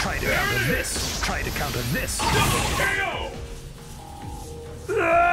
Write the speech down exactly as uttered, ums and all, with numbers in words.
Try to counter this. Try to counter this. Double K O! Ah!